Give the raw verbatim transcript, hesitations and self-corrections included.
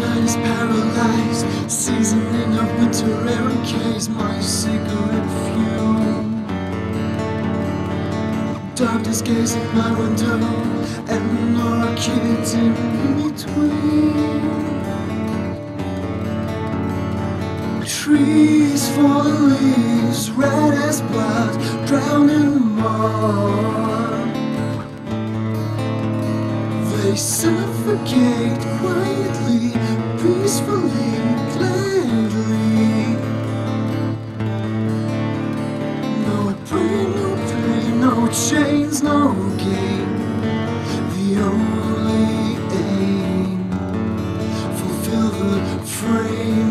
mind is paralyzed, seasoning of winter air encased my cigarette fume. Darkness gazing my window, and the orchids in between. Trees for the leaves, red as blood, drowned in mud. They suffocate quietly, peacefully, gladly. No pain, no pain, no chains, no gain. The only aim, fulfill the frame